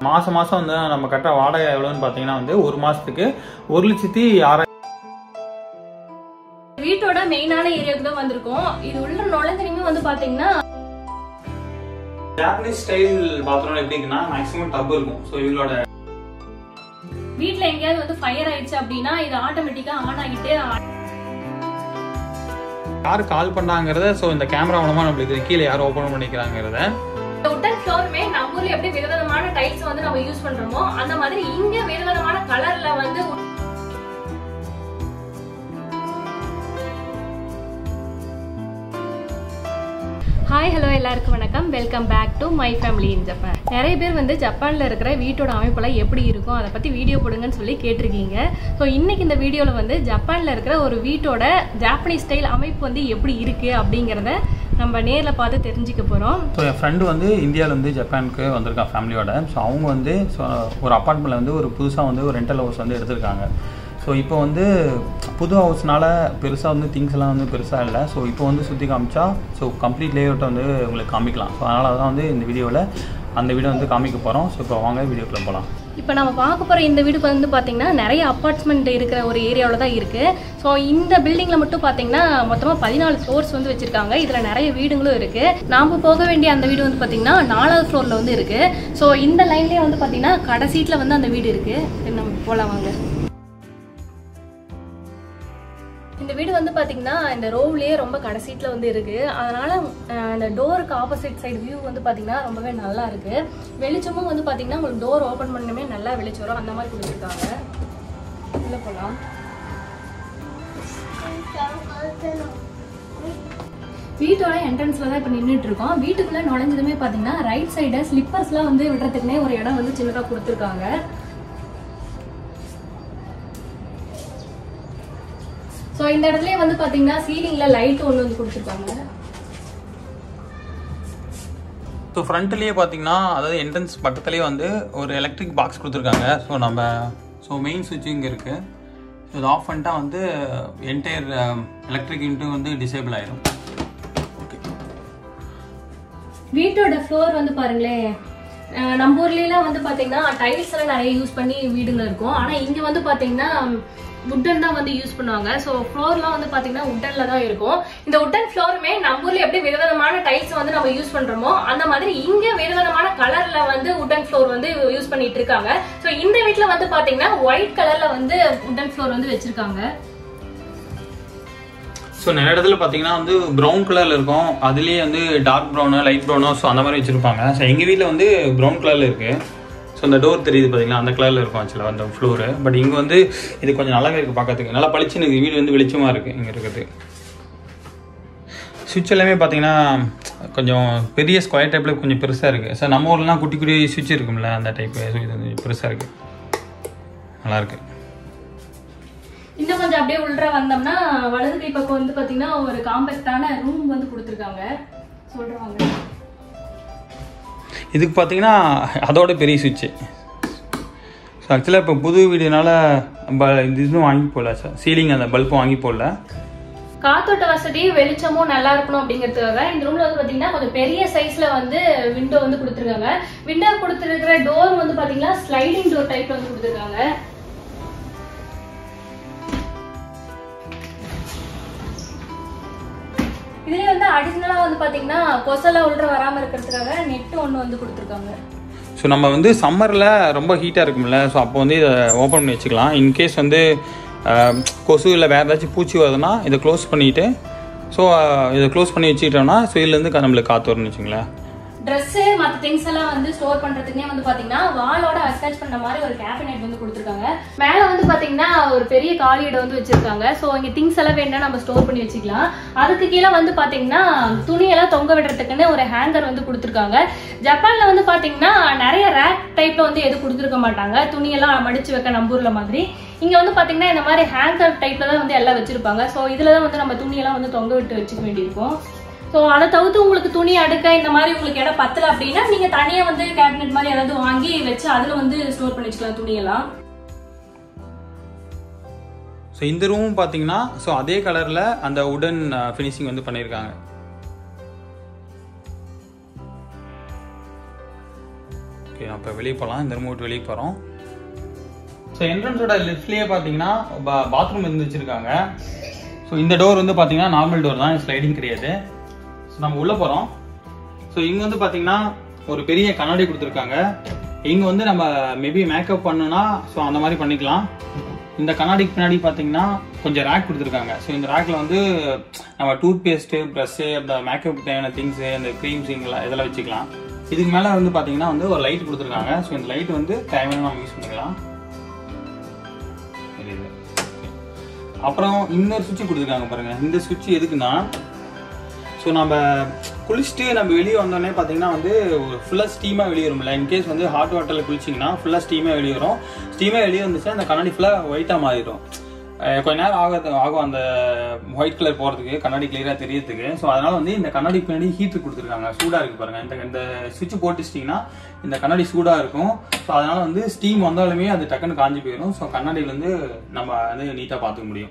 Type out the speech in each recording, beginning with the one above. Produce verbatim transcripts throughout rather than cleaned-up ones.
மாசம் மாசம் வந்து நம்ம கட்டுற வாடகை எவ்வளவுன்னு பாத்தீங்கன்னா வந்து ஒரு மாசத்துக்கு ஒரு லட்சத்தி ஆறாயிரம். வீட்டோட மெயினான ஏரியாவுக்கு தான் வந்திருக்கோம். இது உள்ள நுழைஞ்சனீங்க வந்து பாத்தீங்கன்னா ஜாப்பனீஸ் ஸ்டைல் பாத்ரூம் எப்படி இருக்குன்னா மேக்ஸிமம் டப் இருக்கும். சோ இவங்களோட வீட்ல எங்கயாவது வந்து ஃபயர் ஆயிடுச்சு அப்படின்னா இது ஆட்டோமேட்டிக்கா ஆன் ஆகிட்டு யாரு கால் பண்ணாங்கறத சோ இந்த கேமரா மூலமா நம்மளுக்கு கீழே யார் ஓபன் பண்ணிக்கிறாங்கறத. உட்டன் ஃப்ளோருமே நம்ம ஊர்ல எப்படி விதவிதமான டைல்ஸ் வந்து நம்ம யூஸ் பண்றோமோ அந்த மாதிரி இங்க விதவிதமான கலர்ல வந்து. ஹாய் ஹலோ எல்லாருக்கும் வணக்கம். Welcome back to my family in Japan. நிறைய பேர் வந்து ஜப்பானில் இருக்கிற வீட்டோட அமைப்பெல்லாம் எப்படி இருக்கும் அதை பற்றி வீடியோ போடுங்கன்னு சொல்லி கேட்டிருக்கீங்க. ஸோ இன்னைக்கு இந்த வீடியோவில் வந்து ஜப்பானில் இருக்கிற ஒரு வீட்டோட ஜாப்பனீஸ் ஸ்டைல் அமைப்பு வந்து எப்படி இருக்குது அப்படிங்கிறத நம்ம நேரில் பார்த்து தெரிஞ்சுக்க போகிறோம். ஸோ என் ஃப்ரெண்டு வந்து இந்தியாவில் வந்து ஜப்பானுக்கு வந்திருக்கான் ஃபேமிலியோட. ஸோ அவங்க வந்து ஸோ ஒரு அப்பார்ட்மெண்ட்டில் வந்து ஒரு புதுசாக வந்து ஒரு ரெண்டல் ஹவுஸ் வந்து எடுத்திருக்காங்க. ஸோ இப்போ வந்து புது ஹவுஸ்னால பெருசாக வந்து திங்ஸ் எல்லாம் வந்து பெருசாக இல்லை. ஸோ இப்போ வந்து சுற்றி காமிச்சா ஸோ கம்ப்ளீட் லேஅவுட்டை வந்து உங்களுக்கு காமிக்கலாம். ஸோ அதனால தான் வந்து இந்த வீடியோவில் அந்த வீடியோ வந்து காமிக்க போகிறோம். ஸோ இப்போ வாங்க வீடியோக்குள்ள போகலாம். இப்போ நம்ம பார்க்க போகிற இந்த வீடு வந்து பார்த்திங்கன்னா நிறைய அப்பார்ட்மெண்ட் இருக்கிற ஒரு ஏரியாவில் தான் இருக்குது. ஸோ இந்த பில்டிங்கில் மட்டும் பார்த்தீங்கன்னா மொத்தமாக பதினாலு ஃப்ளோர்ஸ் வந்து வச்சுருக்காங்க. இதில் நிறைய வீடுங்களும் இருக்குது. நாம் போக வேண்டிய அந்த வீடு வந்து பார்த்திங்கன்னா நாலாவது ஃப்ளோரில் வந்து இருக்குது. ஸோ இந்த லைன்லேயே வந்து பார்த்திங்கன்னா கடைசீட்டில் வந்து அந்த வீடு இருக்குது. நம்ம போகலாம் வாங்க. இந்த வீடு வந்து பாத்தீங்கன்னா இந்த ரோவ்லயே ரொம்ப கடைசீட்ல வந்து இருக்கு. அதனால இந்த டோருக்கு ஆப்போசிட் சைடு வியூ வந்து பாத்தீங்கன்னா ரொம்பவே நல்லா இருக்கு. வெளிச்சமும் வந்து பாத்தீங்கன்னா உங்களுக்கு டோர் ஓபன் பண்ணணுமே நல்லா வெளிச்சம் வரும். அந்த மாதிரி கொடுத்துருக்காங்க. உள்ள போலாம். வீட்டோட என்ட்ரன்ஸ்ல தான் இப்ப நின்றுட்டு இருக்கோம். வீட்டுக்குள்ள நுழைஞ்சதுமே பாத்தீங்கன்னா ரைட் சைடு ஸ்லிப்பர்ஸ் எல்லாம் வந்து விடுறதுக்குன்னே ஒரு இடம் வந்து சின்னதா கொடுத்துருக்காங்க. ஸோ இந்த இடத்துலயே வந்து பாத்தீங்கன்னா சீலிங்ல லைட் ஒன்று வந்து கொடுத்துருக்காங்க. ஸோ ஃப்ரண்ட்லேயே பார்த்தீங்கன்னா அதாவது என்ட்ரன்ஸ் பக்கத்துலேயே வந்து ஒரு எலக்ட்ரிக் பாக்ஸ் கொடுத்துருக்காங்க. ஸோ நம்ம ஸோ மெயின் சுவிட்ச் இங்கே இருக்குது. ஸோ இது ஆஃப் பண்ணிட்டா வந்து என்டையர் எலக்ட்ரிக் யூனிட்டும் வந்து டிசேபிள் ஆயிடும். ஓகே. வீட்டோட ஃப்ளோர் வந்து பாருங்களேன், நம்ம ஊர்லாம் வந்து பாத்தீங்கன்னா டைல்ஸ் எல்லாம் நிறைய யூஸ் பண்ணி வீடுங்க இருக்கும். ஆனா இங்க வந்து பாத்தீங்கன்னா உட்டன் தான் வந்து யூஸ் பண்ணுவாங்க. ஸோ ஃப்ளோர்லாம் வந்து பாத்தீங்கன்னா உட்டன்ல தான் இருக்கும். இந்த உட்டன் ஃப்ளோருமே நம்ம ஊர்ல எப்படி விதவிதமான டைல்ஸ் வந்து நம்ம யூஸ் பண்றோமோ அந்த மாதிரி இங்க விதவிதமான கலர்ல வந்து உட்டன் ஃப்ளோர் வந்து யூஸ் பண்ணிட்டு இருக்காங்க. ஸோ இந்த வீட்டுல வந்து பாத்தீங்கன்னா ஒயிட் கலர்ல வந்து உட்டன் ஃப்ளோர் வந்து வச்சிருக்காங்க. ஸோ நிறைய இடத்துல பார்த்தீங்கன்னா வந்து ப்ரௌன் கலரில் இருக்கும். அதுலேயே வந்து டார்க் ப்ரௌனு லைட் ப்ரௌனோ ஸோ அந்த மாதிரி வச்சுருப்பாங்க. ஸோ எங்கள் வீட்டில் வந்து ப்ரௌன் கலரில் இருக்குது. ஸோ அந்த டோர் தெரியுது பார்த்தீங்கன்னா அந்த கலரில் இருக்கும் ஆக்சுவலாக அந்த ஃப்ளோரு. பட் இங்கே வந்து இது கொஞ்சம் நல்லாவே இருக்குது பார்க்கறதுக்கு. நல்லா பளிச்சுன்னு இருக்குது. வீடு வந்து வெளிச்சமாக இருக்குது இங்கே இருக்குது. சுவிட்ச் எல்லாமே பார்த்தீங்கன்னா கொஞ்சம் பெரிய ஸ்கொயர் டைப்பில் கொஞ்சம் பெருசாக இருக்குது. ஸோ நம்ம ஊர்லாம் குட்டி குட்டி சுவிட்ச் இருக்கும்ல அந்த டைப்பு. ஸோ இது வந்து பெருசாக இருக்குது, நல்லாயிருக்கு. இன்னும் கொஞ்சம் அப்படியே உள்ள வந்தோம்னா வலது கை பக்கம் வந்து பாத்தீங்கன்னா ஒரு காம்பேக்டான ரூம் வந்து கொடுத்துருக்காங்க. சொல்றாங்க இதுக்கு பார்த்தீங்கன்னா அதோட பெரிய சுவிட்சு. ஸோ ஆக்சுவலாக இப்போ புது வீடுனால இது இதுவும் வாங்கி போடல. சார் சீலிங் அந்த பல்பும் வாங்கி போடல. காத்தோட்ட வசதி வெளிச்சமும் நல்லா இருக்கணும் அப்படிங்கிறதுக்காக இந்த ரூம்ல வந்து பாத்தீங்கன்னா கொஞ்சம் பெரிய சைஸ்ல வந்து விண்டோ வந்து கொடுத்துருக்காங்க. விண்டோ கொடுத்துருக்கிற டோர் வந்து பாத்தீங்கன்னா ஸ்லைடிங் டோர் டைப்ல வந்து கொடுத்துருக்காங்க. இதுலயே வந்து அடிஷனலா வந்து பாத்தீங்கன்னா கொசலா உள்ள வராம இருக்கிறதுக்காக நெட் ஒன்று வந்து கொடுத்துருக்காங்க. ஸோ நம்ம வந்து சம்மரில் ரொம்ப ஹீட்டாக இருக்கும்ல, ஸோ அப்போ வந்து இதை ஓப்பன் பண்ணி வச்சுக்கலாம். இன்கேஸ் வந்து கொசு இல்லை வேறு ஏதாச்சும் பூச்சி வருதுன்னா இதை க்ளோஸ் பண்ணிவிட்டு ஸோ இதை க்ளோஸ் பண்ணி வச்சுக்கிட்டோம்னா ஸோ இதுலேருந்து நம்மளுக்கு காற்று வரும்னு வச்சுங்களேன். ட்ரெஸ்ஸு மற்ற திங்ஸ் எல்லாம் வந்து ஸ்டோர் பண்றதுக்குனே வந்து பாத்தீங்கன்னா வாலோட அட்டாச் பண்ண மாதிரி ஒரு கேபினெட் வந்து கொடுத்துருக்காங்க. மேல வந்து பாத்தீங்கன்னா ஒரு பெரிய காலி இடம் வந்து வச்சிருக்காங்க. ஸோ இங்க திங்ஸ் எல்லாம் வேணா நம்ம ஸ்டோர் பண்ணி வச்சுக்கலாம். அதுக்கு கீழே வந்து பாத்தீங்கன்னா துணியெல்லாம் தொங்க விடுறதுக்குன்னு ஒரு ஹேங்கர் வந்து கொடுத்துருக்காங்க. ஜப்பான்ல வந்து பாத்தீங்கன்னா நிறைய ரேக் டைப்ல வந்து எதுவும் கொடுத்துருக்க மாட்டாங்க. துணியெல்லாம் மடிச்சு வைக்க நம்பூர்ல மாதிரி. இங்க வந்து பாத்தீங்கன்னா இந்த மாதிரி ஹேங்கர் டைப்ல தான் வந்து எல்லாம் வச்சிருப்பாங்க. ஸோ இதுலதான் வந்து நம்ம துணியெல்லாம் வந்து தொங்க விட்டு வச்சுக்க வேண்டியிருக்கும். ஸோ அதை தவிர்த்து உங்களுக்கு துணி அடுக்க இந்த மாதிரி உங்களுக்கு இடம் பத்தல அப்படின்னா நீங்க தனியா வந்து கேபினெட் மாதிரி ஏதாவது வாங்கி வச்சு அதுல வந்து ஸ்டோர் பண்ணி வச்சுக்கலாம் துணியெல்லாம். ஸோ இந்த ரூமும் பார்த்தீங்கன்னா ஸோ அதே கலரில் அந்த உடன் ஃபினிஷிங் வந்து பண்ணியிருக்காங்க. ஓகே அப்போ வெளியே போகலாம். இந்த ரூம் விட்டு வெளியே போகிறோம். ஸோ என்ட்ரன்ஸோட லெஃப்ட்லேயே பார்த்தீங்கன்னா பாத்ரூம் இருந்து வச்சுருக்காங்க. ஸோ இந்த டோர் வந்து பார்த்தீங்கன்னா நார்மல் டோர் தான், ஸ்லைடிங் கிடையாது. ஸோ நம்ம உள்ளே போகிறோம். ஸோ இங்கே வந்து பார்த்தீங்கன்னா ஒரு பெரிய கண்ணாடி கொடுத்துருக்காங்க. இங்கே வந்து நம்ம மேபி மேக்கப் பண்ணோன்னா ஸோ அந்த மாதிரி பண்ணிக்கலாம். இந்த கண்ணாடிக்கு பின்னாடி பார்த்தீங்கன்னா கொஞ்சம் ரேக் கொடுத்துருக்காங்க. ஸோ இந்த ரேக்கில் வந்து நம்ம டூத் பேஸ்ட்டு, ப்ரஷ்ஷு, அந்த மேக்கப் தேவையான திங்ஸு, இந்த க்ரீம்ஸ் இங்கெல்லாம் இதெல்லாம் வச்சுக்கலாம். இதுக்கு மேலே வந்து பார்த்தீங்கன்னா வந்து ஒரு லைட் கொடுத்துருக்காங்க. ஸோ இந்த லைட் வந்து தேவையான நம்ம யூஸ் பண்ணிக்கலாம். அப்புறம் இன்னொரு சுவிட்ச் கொடுத்துருக்காங்க பாருங்கள். இந்த சுவிட்ச் எதுக்குன்னா ஸோ நம்ம குளிச்சுட்டு நம்ம வெளியே வந்தோடனே பார்த்தீங்கன்னா வந்து ஒரு ஃபுல்லாக ஸ்டீமாக வெளியே வரும்ல. இன்கேஸ் வந்து ஹாட் வாட்டரில் குளிச்சிங்கன்னா ஃபுல்லாக ஸ்டீமாக வெளியே வரும். ஸ்டீமாக வெளியே வந்துச்சுன்னா அந்த கண்ணாடி ஃபுல்லாக ஒயிட்டாக மாறிடும். கொஞ்ச நேரம் ஆக ஆகும் அந்த ஒயிட் கலர் போகிறதுக்கு, கண்ணாடி கிளியராக தெரியறதுக்கு. ஸோ அதனால் வந்து இந்த கண்ணாடி பின்னாடி ஹீட்ரு கொடுத்துருக்காங்க. சூடாக இருக்குது பாருங்கள். இந்த இந்த சுவிட்ச் போட்டுச்சிட்டிங்கன்னா இந்த கண்ணாடி சூடாக இருக்கும். ஸோ அதனால் வந்து ஸ்டீம் வந்தாலுமே அது டக்குன்னு காஞ்சி போயிடும். ஸோ கண்ணாடியிலேருந்து நம்ம வந்து நீட்டாக பார்த்துக்க முடியும்.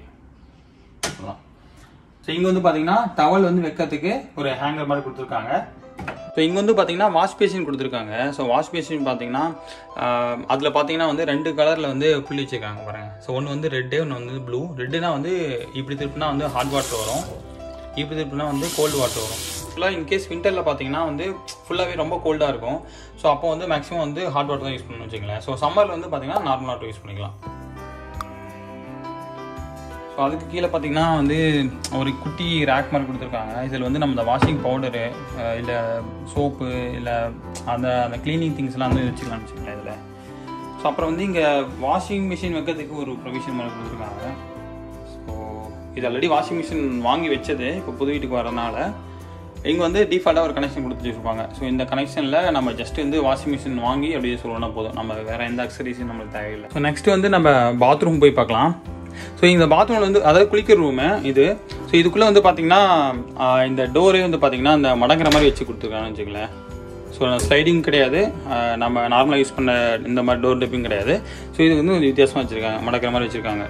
ஸோ இங்கே வந்து பார்த்தீங்கன்னா டவல் வந்து வைக்கிறதுக்கு ஒரு ஹேங்கர் மாதிரி கொடுத்துருக்காங்க. ஸோ இங்கே வந்து பார்த்தீங்கன்னா வாஷ் பேஷன் கொடுத்துருக்காங்க. ஸோ வாஷ் பேஷன் பார்த்தீங்கன்னா அதில் பார்த்தீங்கன்னா வந்து ரெண்டு கலரில் வந்து புள்ளி வச்சுருக்காங்க பாருங்கள். ஸோ ஒன்று வந்து ரெட்டு, ஒன்று வந்து ப்ளூ. ரெட்டுனா வந்து இப்படி திருப்பினா வந்து ஹாட் வாட்டர் வரும், இப்படி திருப்பினா வந்து கோல்டு வாட்டர் வரும். ஃபுல்லாக இன்கேஸ் விண்டரில் பார்த்தீங்கன்னா வந்து ஃபுல்லாகவே ரொம்ப கோல்டாக இருக்கும். ஸோ அப்போ வந்து மேக்ஸிமம் வந்து ஹாட் வாட்டர் தான் யூஸ் பண்ணணும்னு வச்சுங்களேன். ஸோ சம்மரில் வந்து பார்த்தீங்கன்னா நார்மல் வாட்டர் யூஸ் பண்ணிக்கலாம். ஸோ அதுக்கு கீழே பார்த்தீங்கன்னா வந்து ஒரு குட்டி ரேக் மாதிரி கொடுத்துருக்காங்க. இதில் வந்து நம்ம இந்த வாஷிங் பவுடரு இல்லை சோப்பு இல்லை அந்த அந்த க்ளீனிங் திங்ஸ்லாம் வந்து வச்சுக்கலாம்னு வச்சுக்கலாம் இதில். ஸோ அப்புறம் வந்து இங்கே வாஷிங் மிஷின் வைக்கிறதுக்கு ஒரு ப்ரொவிஷன் மாதிரி கொடுத்துருக்காங்க. ஸோ இது ஆல்ரெடி வாஷிங் மிஷின் வாங்கி வச்சது, இப்போ புது வீட்டுக்கு வரனால இங்கே வந்து டிஃபால்ட்டாக ஒரு கனெக்ஷன் கொடுத்து வச்சுருப்பாங்க. ஸோ இந்த கனெக்ஷனில் நம்ம ஜஸ்ட் வந்து வாஷிங் மிஷின் வாங்கி அப்படியே சொல்லணும்னா போதும், நம்ம வேறு எந்த அக்சரிஸும் நம்மளுக்கு தேவையில்லை. ஸோ நெக்ஸ்ட் வந்து நம்ம பாத்ரூம் போய் பார்க்கலாம். ஸோ இந்த பாத்ரூமில் வந்து அதாவது குளிக்கிற ரூமு இது. ஸோ இதுக்குள்ளே வந்து பார்த்தீங்கன்னா இந்த டோரே வந்து பார்த்தீங்கன்னா இந்த மடங்குற மாதிரி வச்சு கொடுத்துருக்காங்கன்னு வச்சுக்கலேன். ஸோ ஸ்லைடிங் கிடையாது, நம்ம நார்மலாக யூஸ் பண்ண இந்த மாதிரி டோர் டெப்பிங் கிடையாது. ஸோ இது வந்து கொஞ்சம் வித்தியாசமாக வச்சுருக்காங்க, மடக்கிற மாதிரி வச்சுருக்காங்க.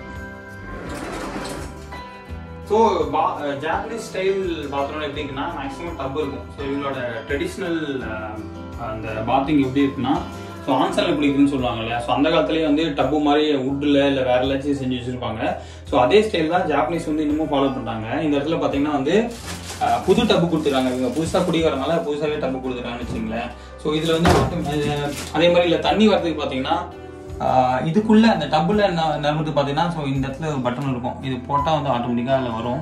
ஸோ பா ஜாப்பனீஸ் ஸ்டைல் பாத்ரூம் எப்படிங்கன்னா மேக்ஸிமம் டப் இருக்கும். ஸோ இவங்களோட ட்ரெடிஷ்னல் அந்த பாத்திங் எப்படி இருக்குன்னா ஸோ ஆன்சரில் குளிக்குன்னு சொல்லுவாங்க இல்லையா. ஸோ அந்த காலத்துலேயே வந்து டப்பு மாதிரி வுட்டில் இல்லை வேற ஏதாச்சும் செஞ்சு வச்சுருப்பாங்க. ஸோ அதே ஸ்டைல் தான் ஜாப்பனீஸ் வந்து இன்னமும் ஃபாலோ பண்ணுறாங்க. இந்த இடத்துல பார்த்தீங்கன்னா வந்து புது டப்பு கொடுத்துருக்காங்க. இவங்க புதுசாக குடி வரனால புதுசாகவே டப்பு கொடுத்துருக்காங்கன்னு வச்சுங்களேன். ஸோ இதில் வந்து அதே மாதிரி இல்லை தண்ணி வரதுக்கு பார்த்தீங்கன்னா இதுக்குள்ள அந்த டப்புல நிரம்புறதுக்கு பார்த்தீங்கன்னா ஸோ இந்த இடத்துல ஒரு பட்டன் இருக்கும். இது போட்டால் வந்து ஆட்டோமேட்டிக்காக அதில் வரும்.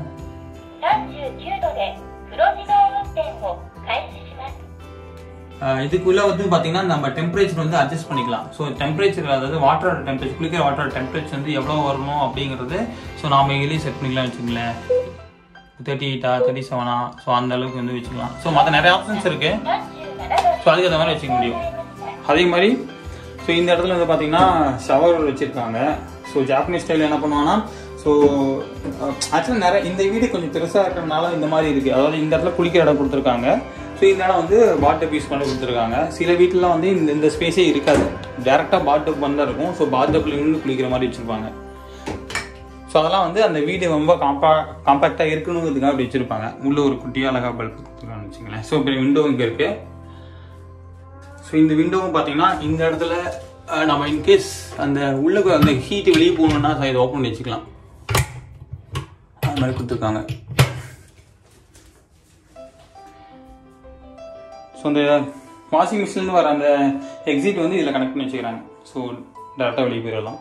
இதுக்குள்ள வந்து பார்த்தீங்கன்னா நம்ம டெம்பரேச்சர் வந்து அட்ஜஸ்ட் பண்ணிக்கலாம். ஸோ டெம்பரேச்சர் அதாவது வாட்டரோட டெம்பரேச்சர், குளிக்கிற வாட்டரோட டெம்பரேச்சர் வந்து எவ்வளோ வரணும் அப்படிங்கிறது ஸோ நாம எங்கேயும் செட் பண்ணிக்கலாம் வச்சுங்களேன். தேர்ட்டி எயிட்டா தேர்ட்டி செவனா ஸோ அந்த அளவுக்கு வந்து வச்சுக்கலாம். ஸோ மற்ற நிறைய ஆப்ஷன்ஸ் இருக்கு. ஸோ அதுக்கு அந்த மாதிரி வச்சுக்க முடியும். அதே மாதிரி ஸோ இந்த இடத்துல வந்து பார்த்தீங்கன்னா ஷவர் வச்சுருக்காங்க. ஸோ ஜாப்பனீஸ் ஸ்டைல் என்ன பண்ணுவாங்கன்னா ஸோ ஆக்சுவலாக நிறைய இந்த வீடு கொஞ்சம் பெருசாக இருக்கிறதுனால இந்த மாதிரி இருக்குது. அதாவது இந்த இடத்துல குளிக்கிற இடம் கொடுத்துருக்காங்க. ஸோ இந்த இடம் வந்து பாத்டப் யூஸ் பண்ணி கொடுத்துருக்காங்க. சில வீட்டிலலாம் வந்து இந்த இந்த ஸ்பேஸே இருக்காது, டேரெக்டாக பாத்டப் வந்து இருக்கும். ஸோ பாத்டப்பில் இருந்து குளிக்கிற மாதிரி வச்சுருப்பாங்க. ஸோ அதெல்லாம் வந்து அந்த வீடு ரொம்ப காம்பா காம்பேக்டாக இருக்கணுங்கிறதுக்காக அப்படி வச்சுருப்பாங்க. உள்ள ஒரு குட்டியாக அழகாக பல்ப் கொடுத்துருக்காங்கன்னு வச்சுங்களேன். ஸோ இப்போ விண்டோ இங்கே இருக்குது. ஸோ இந்த விண்டோவும் பார்த்தீங்கன்னா இந்த இடத்துல நம்ம இன்கேஸ் அந்த உள்ளுக்கு அந்த ஹீட்டு வெளியே போகணுன்னா இதை ஓப்பன் பண்ணி வச்சுக்கலாம். அது மாதிரி கொடுத்துருக்காங்க. ஸோ அந்த வாஷிங் மிஷின் வர அந்த எக்ஸிட் வந்து இதில் கனெக்ட் பண்ணி வச்சுக்கிறாங்க. ஸோ டேரெக்டாக வெளியே போயிடலாம்.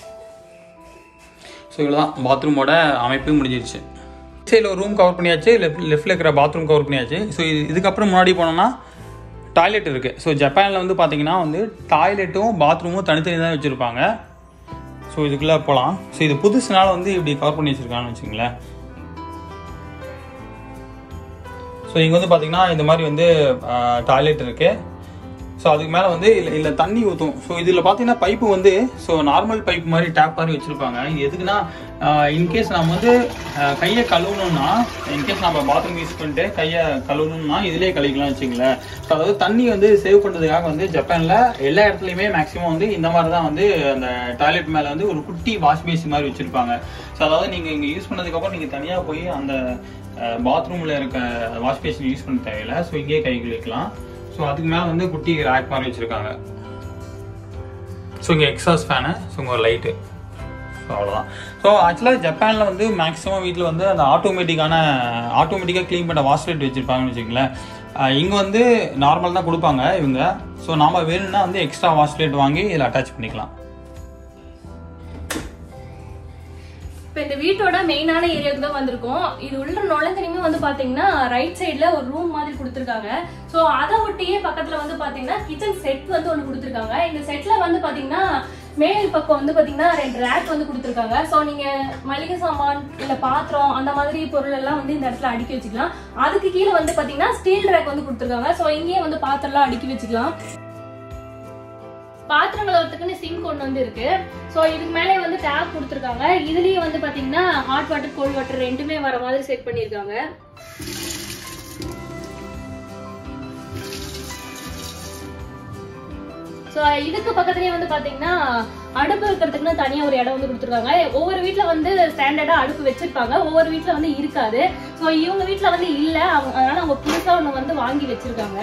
ஸோ இவ்வளோ தான் பாத்ரூமோட அமைப்பு முடிஞ்சிருச்சு. சைடில் ஒரு ரூம் கவர் பண்ணியாச்சு, லெஃப்ட் லெஃப்டில் இருக்கிற பாத்ரூம் கவர் பண்ணியாச்சு. ஸோ இது இதுக்கப்புறம் முன்னாடி போனோம்னா டாய்லெட் இருக்குது. ஸோ ஜப்பானில் வந்து பார்த்தீங்கன்னா வந்து டாய்லெட்டும் பாத்ரூமும் தனித்தனி தான் வச்சுருப்பாங்க. ஸோ இதுக்குள்ளே போகலாம். ஸோ இது புதுசுனால வந்து இப்படி கவர் பண்ணி வச்சுருக்காங்கன்னு வச்சுங்களேன். ஸோ இங்கே வந்து பார்த்தீங்கன்னா இந்த மாதிரி வந்து டாய்லெட் இருக்குது. ஸோ அதுக்கு மேலே வந்து இல்லை இல்லை தண்ணி ஊற்றும். ஸோ இதில் பார்த்தீங்கன்னா பைப்பு வந்து ஸோ நார்மல் பைப் மாதிரி டேப் மாதிரி வச்சுருப்பாங்க. இது எதுக்குன்னா இன்கேஸ் நம்ம வந்து கையை கழுவணும்னா இன்கேஸ் நம்ம பாத்ரூம் யூஸ் பண்ணிட்டு கையை கழுவணும்னா இதிலே கழுவிக்கலாம் வச்சுங்களேன். ஸோ அதாவது தண்ணி வந்து சேவ் பண்ணுறதுக்காக வந்து ஜப்பானில் எல்லா இடத்துலையுமே மேக்ஸிமம் வந்து இந்த மாதிரி தான் வந்து அந்த டாய்லெட் மேலே வந்து ஒரு குட்டி வாஷ் பேஸ் மாதிரி வச்சுருப்பாங்க. ஸோ அதாவது நீங்கள் இங்கே யூஸ் பண்ணதுக்கப்புறம் நீங்கள் தனியாக போய் அந்த பாத்ரூமில் இருக்க வாஷ் பேஷன் யூஸ் பண்ண தேவையில்லை. ஸோ இங்கேயே கை கழுவிக்கலாம். ஸோ அதுக்கு மேலே வந்து குட்டி ரேக் மாதிரி வச்சுருக்காங்க. ஸோ இங்கே எக்ஸாஸ்ட் ஃபேனு, ஸோ இங்கே ஒரு லைட்டு, ஸோ அவ்வளோதான். ஸோ ஆக்சுவலாக ஜப்பானில் வந்து மேக்ஸிமம் வீட்டில் வந்து அந்த ஆட்டோமேட்டிக்கான ஆட்டோமேட்டிக்காக க்ளீன் பண்ண வாஷ் லைட் வச்சுருப்பாங்கன்னு வச்சுக்கங்களேன். இங்கே வந்து நார்மல் தான் கொடுப்பாங்க இவங்க. ஸோ நாம் வேணும்னா வந்து எக்ஸ்ட்ரா வாஷ் லைட் வாங்கி இதில் அட்டாச் பண்ணிக்கலாம். இப்போ இந்த வீட்டோட மெயினான ஏரியாவுக்கு தான் வந்திருக்கோம். இது உள்ள நுழைஞ்சனையுமே வந்து பாத்தீங்கன்னா ரைட் சைட்ல ஒரு ரூம் மாதிரி கொடுத்துருக்காங்க. ஸோ அதை ஒட்டியே பக்கத்துல வந்து பாத்தீங்கன்னா கிச்சன் செட் வந்து ஒன்று கொடுத்துருக்காங்க. இந்த செட்ல வந்து பாத்தீங்கன்னா மேல் பக்கம் வந்து பாத்தீங்கன்னா ரெண்டு ரேக் வந்து கொடுத்துருக்காங்க. ஸோ நீங்க மளிகை சாமான் இல்ல பாத்திரம் அந்த மாதிரி பொருள் எல்லாம் வந்து இந்த இடத்துல அடுக்கி வச்சுக்கலாம். அதுக்கு கீழே வந்து பாத்தீங்கன்னா ஸ்டீல் ரேக் வந்து கொடுத்துருக்காங்க. ஸோ இங்கேயே வந்து பாத்திரம் எல்லாம் அடுக்கி வச்சுக்கலாம். பாத்திரம் கழுவுறதுக்குன்னு சிங்க் ஒன்று வந்து இருக்கு. ஸோ இதுக்கு மேலே வந்து டேப் கொடுத்துருக்காங்க. இதுலயே வந்து பாத்தீங்கன்னா ஹாட் வாட்டர் கோல்ட் வாட்டர் ரெண்டுமே வர மாதிரி செட் பண்ணிருக்காங்க. ஸோ இதுக்கு பக்கத்துலயே வந்து பாத்தீங்கன்னா அடுப்பு வைக்கிறதுக்குன்னு தனியா ஒரு இடம் வந்து கொடுத்துருக்காங்க. ஒவ்வொரு வீட்டுல வந்து ஸ்டாண்டர்டா அடுப்பு வச்சிருப்பாங்க, ஒவ்வொரு வீட்டுல வந்து இருக்காது. ஸோ இவங்க வீட்டுல வந்து இல்ல, அதனால அவங்க புதுசா ஒண்ணு வந்து வாங்கி வச்சிருக்காங்க.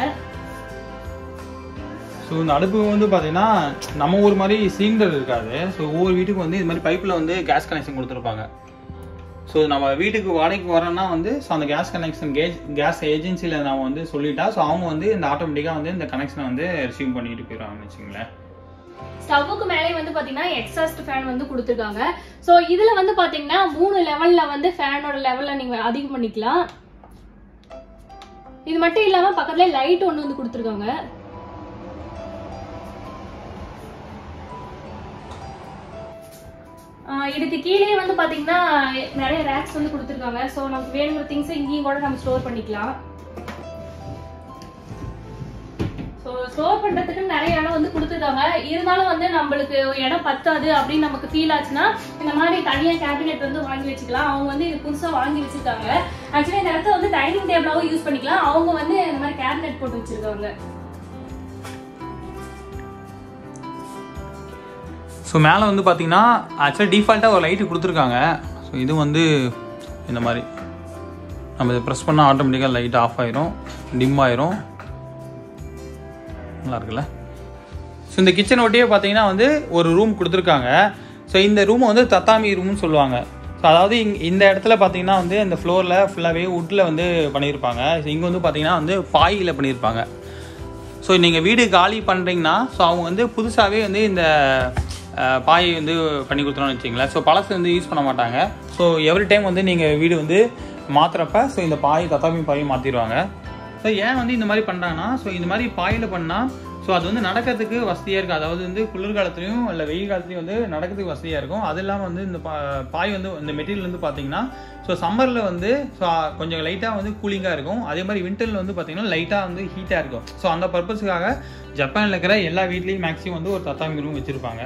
ஸோ இந்த அடுப்பு வந்து பார்த்தீங்கன்னா நம்ம ஊர் மாதிரி சிலிண்டர் இருக்காது. ஸோ ஒவ்வொரு வீட்டுக்கு வந்து இது மாதிரி பைப்பில் வந்து கேஸ் கனெக்ஷன் கொடுத்துருப்பாங்க. ஸோ நம்ம வீட்டுக்கு வாடகைக்கு வரோன்னா வந்து ஸோ அந்த கேஸ் கனெக்ஷன் கேஸ் கேஸ் ஏஜென்சியில் நம்ம வந்து சொல்லிட்டா ஸோ அவங்க வந்து இந்த ஆட்டோமேட்டிக்காக வந்து இந்த கனெக்ஷனை வந்து ரிசீவ் பண்ணிட்டு போயிடுவாங்கன்னு வச்சுங்களேன். ஸ்டவ்வுக்கு மேலே வந்து பாத்தீங்கன்னா எக்ஸாஸ்ட் ஃபேன் வந்து கொடுத்துருக்காங்க. ஸோ இதுல வந்து பாத்தீங்கன்னா மூணு லெவல்ல வந்து ஃபேனோட லெவல்ல நீங்க அதிகம் பண்ணிக்கலாம். இது மட்டும் இல்லாம பக்கத்துல லைட் ஒன்று வந்து கொடுத்துருக்காங்க. இதுக்கு கீழே வந்து பாத்தீங்கன்னா நிறைய ரேக்ஸ் வந்து கொடுத்துருக்காங்க. ஸோ நமக்கு வேணுங்கிற திங்ஸ் இங்கேயும் கூட நம்ம ஸ்டோர் பண்ணிக்கலாம். ஸோ ஸ்டோர் பண்றதுக்கு நிறைய இடம் வந்து கொடுத்துருக்காங்க. இருந்தாலும் வந்து நம்மளுக்கு இடம் பத்தாது அப்படின்னு நமக்கு ஃபீல் ஆச்சுன்னா இந்த மாதிரி தனியா கேபினெட் வந்து வாங்கி வச்சுக்கலாம். அவங்க வந்து இது புதுசா வாங்கி வச்சிருக்காங்க. ஆக்சுவலி இந்த இடத்த வந்து டைனிங் டேபிளாவும் யூஸ் பண்ணிக்கலாம். அவங்க வந்து இந்த மாதிரி கேபினெட் போட்டு வச்சிருக்காங்க. ஸோ மேலே வந்து பார்த்தீங்கன்னா ஆக்சுவலாக டிஃபால்ட்டாக ஒரு லைட்டு கொடுத்துருக்காங்க. ஸோ இது வந்து இந்த மாதிரி நம்ம இதை ப்ரெஸ் பண்ணால் ஆட்டோமேட்டிக்காக லைட் ஆஃப் ஆயிரும், டிம் ஆயிரும். நல்லா இருக்குல்ல. ஸோ இந்த கிச்சன் ஒட்டியே பார்த்தீங்கன்னா வந்து ஒரு ரூம் கொடுத்துருக்காங்க. ஸோ இந்த ரூமை வந்து தத்தாமி ரூம்னு சொல்லுவாங்க. ஸோ அதாவது இங் இந்த இடத்துல பார்த்தீங்கன்னா வந்து இந்த ஃப்ளோரில் ஃபுல்லாகவே வுட்டில் வந்து பண்ணியிருப்பாங்க. ஸோ இங்கே வந்து பார்த்தீங்கன்னா வந்து பாயில் பண்ணியிருப்பாங்க. ஸோ நீங்கள் வீடு காலி பண்ணுறீங்கன்னா ஸோ அவங்க வந்து புதுசாகவே வந்து இந்த பாய் வந்து பண்ணி கொடுத்துருவோம்னு வச்சிங்களேன். ஸோ பழசு வந்து யூஸ் பண்ண மாட்டாங்க. ஸோ எவ்ரி டைம் வந்து நீங்கள் வீடு வந்து மாற்றுறப்ப ஸோ இந்த பாய் தத்தாமி பாயை மாற்றிடுவாங்க. ஸோ ஏன் வந்து இந்த மாதிரி பண்ணுறாங்கன்னா ஸோ இந்த மாதிரி பாயில் பண்ணால் ஸோ அது வந்து நடக்கிறதுக்கு வசதியாக இருக்குது. அதாவது வந்து குளிர்காலத்துலையும் இல்லை வெயில் காலத்துலையும் வந்து நடக்கிறதுக்கு வசதியாக இருக்கும். அது இல்லாமல் வந்து இந்த பா பாய் வந்து இந்த மெட்டீரியல் வந்து பார்த்தீங்கன்னா ஸோ சம்மரில் வந்து ஸோ கொஞ்சம் லைட்டாக வந்து கூலிங்காக இருக்கும். அதே மாதிரி விண்டரில் வந்து பார்த்தீங்கன்னா லைட்டாக வந்து ஹீட்டாக இருக்கும். ஸோ அந்த பர்பஸுக்காக ஜப்பானில் இருக்கிற எல்லா வீட்லேயும் மேக்ஸிமம் வந்து ஒரு தத்தாமி ரூம் வச்சுருப்பாங்க.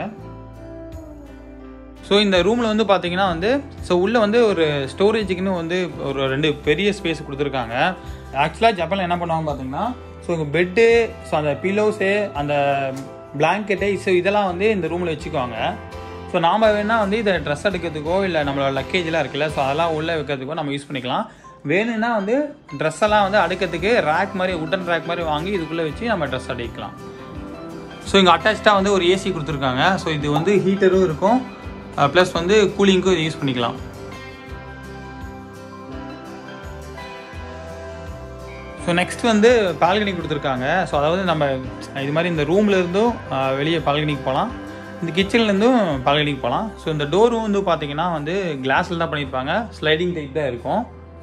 ஸோ இந்த ரூமில் வந்து பார்த்தீங்கன்னா வந்து ஸோ உள்ளே வந்து ஒரு ஸ்டோரேஜுக்குன்னு வந்து ஒரு ரெண்டு பெரிய ஸ்பேஸ் கொடுத்துருக்காங்க. ஆக்சுவலாக ஜப்பானில் என்ன பண்ணுவாங்க பார்த்தீங்கன்னா ஸோ இங்கே பெட்டு ஸோ அந்த பில்லோஸு அந்த பிளாங்கெட்டு ஸோ இதெல்லாம் வந்து இந்த ரூமில் வச்சுக்குவாங்க. ஸோ நாம் வேணால் வந்து இதை ட்ரெஸ் எடுக்கிறதுக்கோ இல்லை நம்மளோட லக்கேஜெலாம் இருக்குல்ல ஸோ அதெல்லாம் உள்ளே வைக்கிறதுக்கோ நம்ம யூஸ் பண்ணிக்கலாம். வேணும்னா வந்து ட்ரெஸ் எல்லாம் வந்து அடுக்கிறதுக்கு ரேக் மாதிரி உட்டன் ரேக் மாதிரி வாங்கி இதுக்குள்ளே வச்சு நம்ம ட்ரெஸ் அடிக்கலாம். ஸோ இங்கே அட்டாச்சாக வந்து ஒரு ஏசி கொடுத்துருக்காங்க. ஸோ இது வந்து ஹீட்டரும் இருக்கும், ப்ளஸ் வந்து கூலிங்க்கும் இது யூஸ் பண்ணிக்கலாம். ஸோ நெக்ஸ்ட் வந்து பால்கனி கொடுத்துருக்காங்க. ஸோ அதாவது நம்ம இது மாதிரி இந்த ரூமில் இருந்தும் வெளியே பால்கனிக்கு போகலாம், இந்த கிச்சன்லேருந்தும் பால்கனிக்கு போகலாம். ஸோ இந்த டோரும் வந்து பார்த்தீங்கன்னா வந்து கிளாஸில் தான் பண்ணியிருப்பாங்க, ஸ்லைடிங் டைப் தான் இருக்கும்.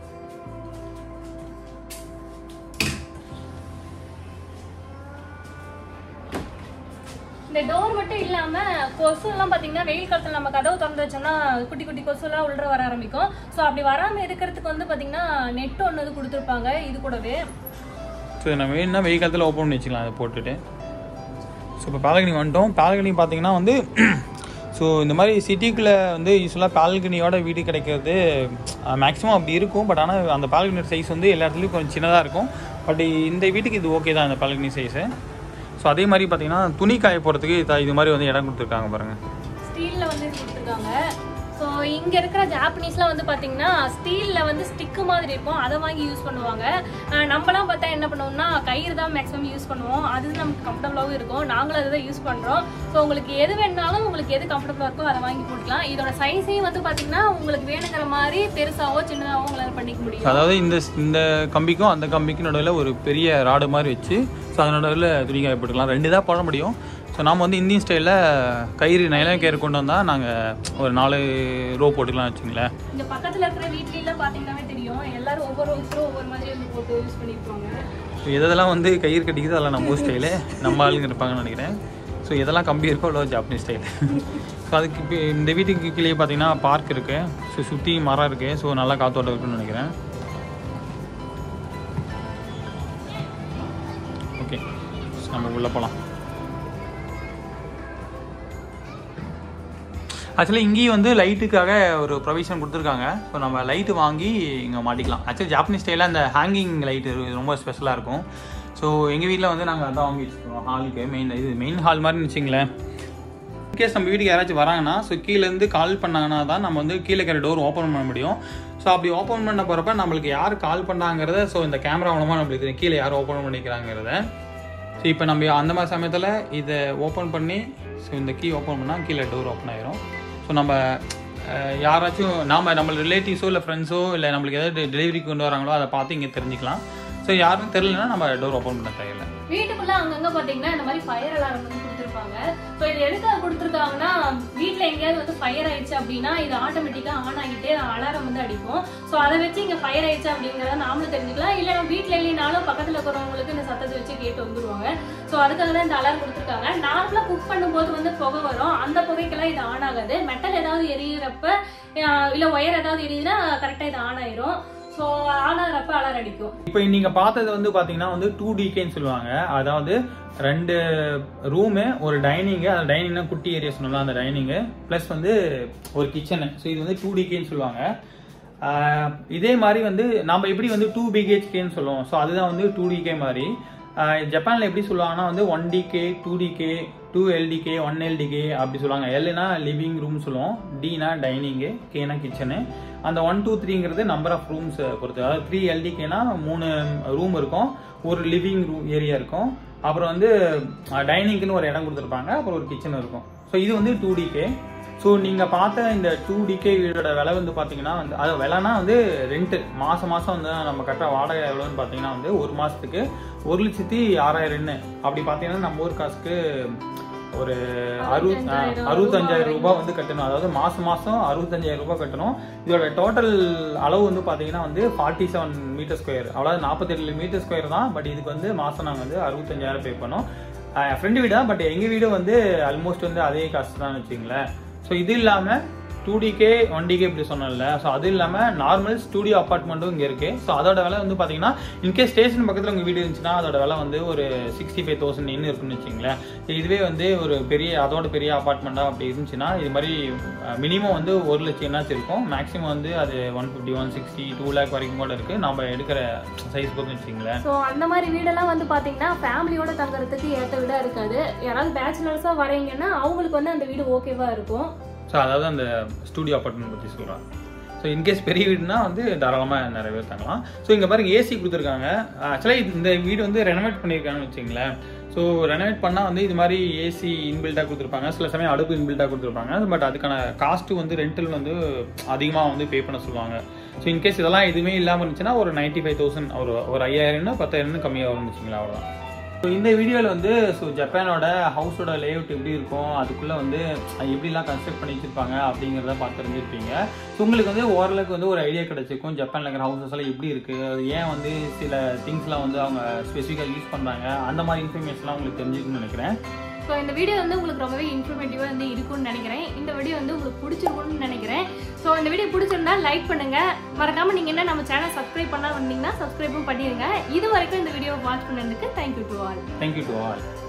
இந்த டோர் மட்டும் இல்லாம கொசு எல்லாம் பாத்தீங்கன்னா வெயில் காலத்துல நம்ம கதவு திறந்து வச்சோம்னா குட்டி குட்டி கொசு எல்லாம் உள்ள வர ஆரம்பிக்கும். ஸோ அப்படி வராம இருக்கிறதுக்கு வந்து பாத்தீங்கன்னா நெட் ஒன்று கொடுத்துருப்பாங்க இது கூடவே. ஸோ நம்ம வேணும்னா வெயில் காலத்தில் ஓப்பன் பண்ணி வச்சுக்கலாம் அதை போட்டுட்டு. ஸோ இப்போ பால்கனி வந்துட்டோம். பால்கனி பார்த்தீங்கன்னா வந்து ஸோ இந்த மாதிரி சிட்டிக்குள்ளே வந்து யூஸ்வலாக பால்கனியோட வீடு கிடைக்கிறது மேக்ஸிமம் அப்படி இருக்கும். பட் ஆனால் அந்த பால்கனி சைஸ் வந்து எல்லா இடத்துலையும் கொஞ்சம் சின்னதாக இருக்கும். பட் இந்த வீட்டுக்கு இது ஓகே தான் இந்த பால்கனி சைஸு. ஸோ அதே மாதிரி பார்த்தீங்கன்னா துணி காய போகிறதுக்கு இது மாதிரி வந்து இடம் கொடுத்துருக்காங்க பாருங்கள். ஸ்டீலில் வந்து கொடுத்துருக்காங்க. ஸோ இங்கே இருக்கிற ஜாப்பனீஸ்லாம் வந்து பார்த்தீங்கன்னா ஸ்டீலில் வந்து ஸ்டிக்கு மாதிரி இருக்கும், அதை வாங்கி யூஸ் பண்ணுவாங்க. நம்மளாம் பார்த்தா என்ன பண்ணுவோம்னா கயிறு தான் மேக்ஸிமம் யூஸ் பண்ணுவோம், அது நமக்கு கம்ஃபர்டபுளாகவும் இருக்கும். நாங்களும் அதை தான் யூஸ் பண்ணுறோம். ஸோ உங்களுக்கு எது வேணாலும் உங்களுக்கு எது கம்ஃபர்டபுளாக இருக்கோ அதை வாங்கி போட்டுக்கலாம். இதோட சைஸையும் வந்து பார்த்தீங்கன்னா உங்களுக்கு வேணுங்கிற மாதிரி பெருசாவோ சின்னதாகவோ உங்களால் பண்ணிக்க முடியும். அதாவது இந்த இந்த கம்பிக்கும் அந்த கம்பிக்கும் நடுவில் ஒரு பெரிய ராடு மாதிரி வச்சு ஸோ அது நடுவில் துணி காய போட்டுக்கலாம். ரெண்டு தான் போட முடியும். ஸோ நாம் வந்து இந்தியன் ஸ்டைலில் கயிறு நைலான் கயிறு கொண்டு வந்தால் நாங்கள் ஒரு நாலு ரோ போட்டுக்கலாம் வச்சுங்களேன். இந்த பக்கத்தில் இருக்கிற வீட்லாம் பார்த்தீங்கன்னாவே தெரியும், எல்லாரும் ஒவ்வொரு ஒருத்தரும் ஒவ்வொரு மாதிரி வந்து போட்டு யூஸ் பண்ணியிருப்பாங்க. ஸோ இதெல்லாம் வந்து கயிறு கட்டிக்குது அதெல்லாம் நம்ம ஸ்டைலு, நம்ம ஆளுங்க இருப்பாங்கன்னு நினைக்கிறேன். ஸோ இதெல்லாம் கம்பி இருக்கோ அவ்வளோ ஜாப்பனீஸ் ஸ்டைலு. ஸோ அதுக்கு இப்போ இந்த வீட்டுக்கு கீழே பார்த்தீங்கன்னா பார்க் இருக்குது. ஸோ சுற்றி மரம் இருக்குது. ஸோ நல்லா காற்றோட்டம் இருக்குன்னு நினைக்கிறேன். ஓகே, நம்ம உள்ளே போகலாம். ஆக்சுவலி இங்கேயும் வந்து லைட்டுக்காக ஒரு ப்ரொவிஷன் கொடுத்துருக்காங்க. ஸோ நம்ம லைட்டு வாங்கி இங்கே மாட்டிக்கலாம். ஆக்சுவலி ஜாப்பனீஸ் ஸ்டைலில் அந்த ஹேங்கிங் லைட்டு ரொம்ப ஸ்பெஷலாக இருக்கும். ஸோ எங்கள் வீட்டில் வந்து நாங்கள் அதான் வாங்கி வச்சுருக்கோம். ஹாலுக்கு மெயின் இது மெயின் ஹால் மாதிரி வச்சுங்களேன். இன்கேஸ் நம்ம வீட்டுக்கு யாராச்சும் வராங்கன்னா ஸோ கீழேருந்து கால் பண்ணாங்கன்னா தான் நம்ம வந்து கீழே இருக்கிற டோர் ஓப்பன் பண்ண முடியும். ஸோ அப்படி ஓப்பன் பண்ண போகிறப்ப நம்மளுக்கு யார் கால் பண்ணாங்கிறத ஸோ இந்த கேமரா மூலமாக நம்மளுக்கு கீழே யார் ஓப்பன் பண்ணிக்கிறாங்கிறத. ஸோ இப்போ நம்ம அந்த மாதிரி சமயத்தில் இதை ஓப்பன் பண்ணி ஸோ இந்த கீ ஓப்பன் பண்ணால் கீழே டோர் ஓப்பன் ஆயிரும். ஸோ நம்ம யாராச்சும் நாம் நம்ம ரிலேட்டிவ்ஸோ இல்லை ஃப்ரெண்ட்ஸோ இல்லை நம்மளுக்கு எதாவது டெலிவரிக்கு கொண்டு வராங்களோ அதை பார்த்து இங்கே தெரிஞ்சுக்கலாம். ஸோ யாரும் தெரியலன்னா நம்ம டோர் ஓப்பன் பண்ண தேவையில்லை. வீட்டுக்குள்ள அங்கங்க பாத்தீங்கன்னா இந்த மாதிரி ஃபயர் அலாரம் வந்து கொடுத்துருப்பாங்க. ஸோ இது எதுக்காக கொடுத்துருக்காங்கன்னா வீட்டில் எங்கேயாவது வந்து ஃபயர் ஆயிடுச்சு அப்படின்னா இது ஆட்டோமேட்டிக்காக ஆன் ஆகிட்டு அலாரம் வந்து அடிக்கும். ஸோ அதை வச்சு இங்கே ஃபயர் ஆயிடுச்சு அப்படிங்கிறத நாமளும் தெரிஞ்சுக்கலாம். இல்லை நம்ம வீட்டில் இல்லைனாலும் பக்கத்தில் இருக்கிறவங்களுக்கு இந்த சத்தத்தை வச்சு கேட்டு வந்துருவாங்க. ஸோ அதுக்காக தான் இந்த அலாரம் கொடுத்துருக்காங்க. நார்மலாக குக் பண்ணும்போது வந்து புகை வரும், அந்த புகைக்கெல்லாம் இது ஆன் ஆகாது. மெட்டல் ஏதாவது எரியிறப்ப இல்லை ஒயர் ஏதாவது எரியுதுன்னா கரெக்டாக இது ஆன் ஆயிரும். ஸோ ஆனாகிறப்ப அலாரம் அடிக்கும். இப்போ நீங்கள் பார்த்தது வந்து பார்த்தீங்கன்னா வந்து டூ டிகேன்னு சொல்லுவாங்க. அதாவது ரெண்டு ரூமு ஒரு டைனிங்கு, அந்த டைனிங்னா குட்டி ஏரியா சொல்லலாம், அந்த டைனிங்கு ப்ளஸ் வந்து ஒரு கிச்சனு. ஸோ இது வந்து டூ டிகேன்னு சொல்லுவாங்க. இதே மாதிரி வந்து நம்ம எப்படி வந்து டூ பிஹெச்கேன்னு சொல்லுவோம். ஸோ அதுதான் வந்து டூ டிகே மாதிரி. ஜப்பானில் எப்படி சொல்லுவாங்கன்னா வந்து one DK two DK two LDK one LDK அப்படி சொல்லுவாங்க. எல்னா லிவிங் ரூம் சொல்லுவோம், டினா டைனிங்கு, கேனா கிச்சனு. அந்த ஒன் டூ த்ரீங்கிறது நம்பர் ஆஃப் ரூம்ஸ் பொறுத்து. அதாவது த்ரீ எல்டிகேனா மூணு ரூம் இருக்கும், ஒரு லிவிங் ரூம் ஏரியா இருக்கும், அப்புறம் வந்து டைனிங்க்குன்னு ஒரு இடம் கொடுத்துருப்பாங்க, அப்புறம் ஒரு கிச்சன் இருக்கும். ஸோ இது வந்து டூ டிகே. ஸோ நீங்கள் பார்த்த இந்த டூ டிகே வீடோட விலை வந்து பார்த்தீங்கன்னா வந்து அது விலைனா வந்து ரெண்ட்டு மாதம் மாதம் வந்து நம்ம கட்டுற வாடகை எவ்வளோன்னு பார்த்தீங்கன்னா வந்து ஒரு மாதத்துக்கு ஒரு லட்சத்தி ஆறாயிரம்னு அப்படி பார்த்தீங்கன்னா நம்ம ஊர் காசுக்கு ஒரு அறுபத் அறுபத்தஞ்சாயிரம் ரூபாய் வந்து கட்டணும். அதாவது மாதம் மாதம் அறுபத்தஞ்சாயிரம் ரூபாய் கட்டணும். இதோட டோட்டல் அளவு வந்து பார்த்தீங்கன்னா வந்து ஃபார்ட்டி செவன் மீட்டர் ஸ்கொயர், அதாவது நாற்பத்தெட்டு மீட்டர் ஸ்கொயர் தான். பட் இதுக்கு வந்து மாதம் நாங்கள் வந்து அறுபத்தஞ்சாயிரம் பே பண்ணோம். ஃப்ரெண்டு வீடு தான், பட் எங்கள் வீடு வந்து ஆல்மோஸ்ட் வந்து அதே காசு தான் வச்சுங்களேன். ஸோ இது இல்லாமல் டூ டிகே ஒன் டிகே இப்படி சொன்னல, ஸோ அது இல்லாமல் நார்மல் ஸ்டூடியோ அப்பார்ட்மெண்ட்டும் இங்கே இருக்குது. ஸோ அதோட விலை வந்து பார்த்தீங்கன்னா இன்கேஸ் ஸ்டேஷன் பக்கத்தில் உங்கள் வீடு இருந்துச்சுன்னா அதோட விலை வந்து ஒரு சிக்ஸ்டி ஃபைவ் தௌசண்ட் இன்னும் இருக்குன்னு வச்சுங்களேன். இதுவே வந்து ஒரு பெரிய அதோட பெரிய அப்பார்ட்மெண்ட்டாக அப்படி இருந்துச்சுன்னா இது மாதிரி மினிமம் வந்து ஒரு லட்சம் என்னாச்சும் இருக்கும். மேக்ஸிமம் வந்து அது one fifty one sixty two lakh வரைக்கும் கூட இருக்குது, நம்ம எடுக்கிற சைஸ் பொறுத்து வச்சுங்களேன். ஸோ அந்த மாதிரி வீடெல்லாம் வந்து பார்த்தீங்கன்னா ஃபேமிலியோட தங்குறதுக்கு ஏற்ற வீடாக இருக்காது. யாராவது பேச்சுலர்ஸாக வரீங்கன்னா அவங்களுக்கு வந்து அந்த வீடு ஓகேவாக இருக்கும். ஸோ அதாவது அந்த ஸ்டூடியோ அப்பார்ட்மெண்ட் பற்றி சொல்கிறாங்க. ஸோ இன்கேஸ் பெரிய வீடுனா வந்து தாராளமாக நிறைய பேர் தங்கலாம். ஸோ இங்கே பாருங்க ஏசி கொடுத்துருக்காங்க. ஆக்சுவலாக இந்த வீடு வந்து ரெனோவேட் பண்ணியிருக்காங்கன்னு வச்சுங்களேன். ஸோ ரெனோவேட் பண்ணால் வந்து இது மாதிரி ஏசி இன்பில்டாக கொடுத்துருப்பாங்க, சில சமயம் அடுப்பு இன்பில்டாக கொடுத்துருப்பாங்க. பட் அதுக்கான காஸ்ட்டு வந்து ரெண்டல் வந்து அதிகமாக வந்து பே பண்ண சொல்லுவாங்க. ஸோ இன்கேஸ் இதெல்லாம் எதுவுமே இல்லாமல் இருந்துச்சுன்னா ஒரு நைன்ட்டி ஃபைவ் தௌசண்ட் ஒரு ஒரு ஐயாயிரம்னு பத்தாயிரம்னு கம்மியாக வரும்னு வச்சுங்களேன், அவ்வளோதான். ஸோ இந்த வீடியோவில் வந்து ஸோ ஜப்பானோட ஹவுஸோட லேஅவுட் எப்படி இருக்கும், அதுக்குள்ளே வந்து எப்படிலாம் கன்ஸ்ட்ரக்ட் பண்ணி வச்சுருப்பாங்க அப்படிங்கிறத பார்த்து தெரிஞ்சிருப்பீங்க. ஸோ உங்களுக்கு வந்து ஓரளவுக்கு வந்து ஒரு ஐடியா கிடச்சிருக்கும் ஜப்பானில் இருக்கிற ஹவுசஸ் எல்லாம் எப்படி இருக்குது, அது ஏன் வந்து சில திங்ஸ்லாம் வந்து அவங்க ஸ்பெசிஃபிக்காக யூஸ் பண்ணுறாங்க, அந்த மாதிரி இன்ஃபர்மேஷன்லாம் உங்களுக்கு தெரிஞ்சுக்கணும்னு நினைக்கிறேன். ஸோ இந்த வீடியோ வந்து உங்களுக்கு ரொம்பவே இன்ஃபர்மேட்டிவாக வந்து இருக்கும்னு நினைக்கிறேன். இந்த வீடியோ வந்து உங்களுக்கு பிடிச்சிருக்கும்னு நினைக்கிறேன். ஸோ இந்த வீடியோ பிடிச்சிருந்தா லைக் பண்ணுங்க, மறக்காம நீங்க என்ன நம்ம சேனல் சப்ஸ்கிரைப் பண்ணா வந்தீங்கன்னா சப்ஸ்கிரைபும் பண்ணிடுங்க. இது வரைக்கும் இந்த வீடியோ வாட்ச் பண்ணதுக்கு thank you to all. Thank you to all.